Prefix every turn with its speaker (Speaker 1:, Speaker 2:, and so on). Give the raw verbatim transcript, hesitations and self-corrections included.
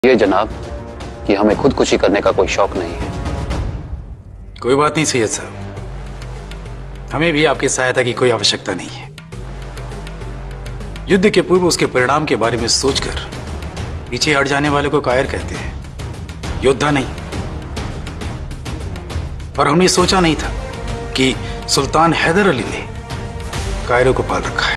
Speaker 1: ये जनाब कि हमें खुदकुशी करने का कोई शौक नहीं है।
Speaker 2: कोई बात नहीं सैयद साहब, हमें भी आपकी सहायता की कोई आवश्यकता नहीं है। युद्ध के पूर्व उसके परिणाम के बारे में सोचकर पीछे हट जाने वाले को कायर कहते हैं, योद्धा नहीं। और हमने सोचा नहीं था कि सुल्तान हैदर अली ने कायरों को पाल रखा है।